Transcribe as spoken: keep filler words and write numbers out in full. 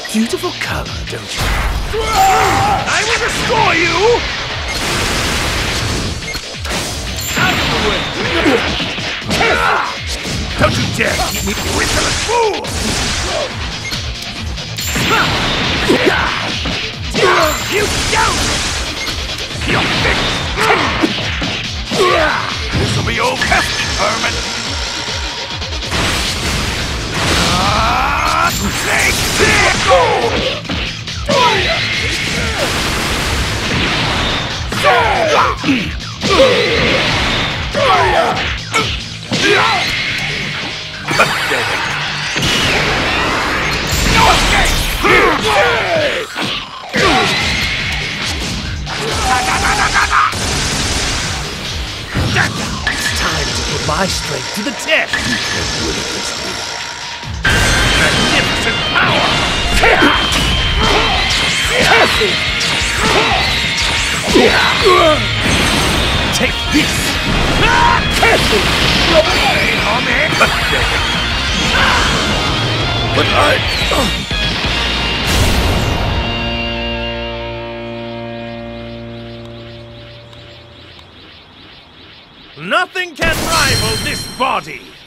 beautiful color, don't you? I will destroy you! Out of the way! Don't you dare keep me Insolent fool! You don't! You're fixed! This'll be old Hefty, Herman! Ah, take this! Go! Pathetic! No escape! It's time to put my strength to the test. Magnificent power! Take this! Hey, homie! Pathetic! But I... Nothing can rival this body!